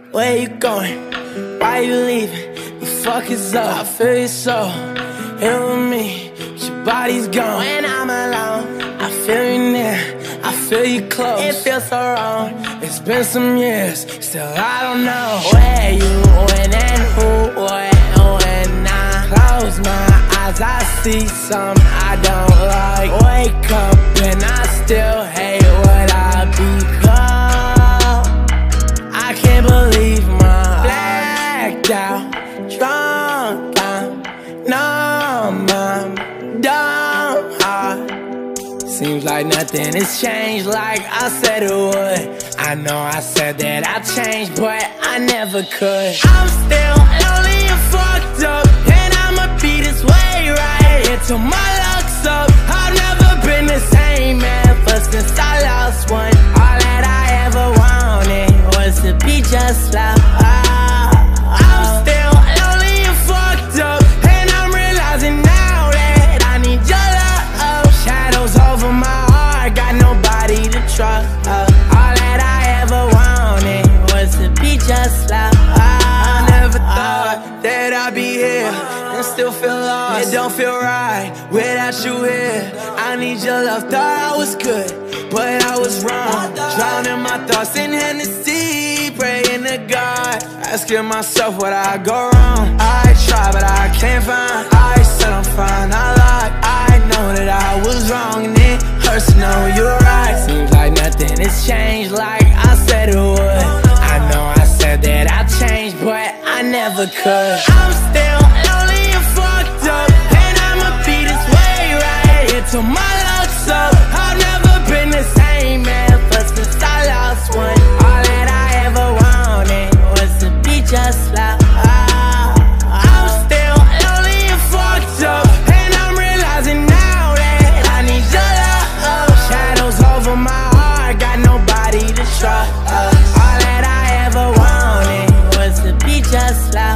Where you going? Why you leaving? The fuck is up? I feel your soul here with me, but your body's gone. When I'm alone, I feel you near, I feel you close. It feels so wrong. It's been some years, still I don't know where you went and who when I close my eyes, I see something I don't like. Wake up and I still hate what I become. I can't believe my blacked out, drunk, I'm numb, I'm dumb heart. Seems like nothing has changed like I said it would. I know I said that I'd change, but I never could. I'm still lonely and fucked up, and I'ma be this way right until my luck's up. I've never been the same ever since I lost one. All that I ever wanted was to be just like I'm still lonely and fucked up, and I'm realizing now that I need your love. Shadows over my heart, got nobody to trust. All that I ever wanted was to be just like I never thought that I'd be here and still feel lost. It don't feel right without you here. I need your love, thought I was good, but I was wrong. Drowning my thoughts in Hennessy, praying to God, asking myself what I go wrong. I try, but I can't find. I said I'm fine, I lied. I know that I was wrong, and it hurts to know you're right. Seems like nothing has changed like I said it would. I know I said that I'd change, but I never could. I'm still lonely and fucked up, and I'ma be this way right until my luck's up. I've never been the same ever since I lost one. All that I ever wanted was to be just like I'm still lonely and fucked up, and I'm realizing now that I need your love. Shadows over my heart, got nobody to trust. All that I ever wanted was to be just like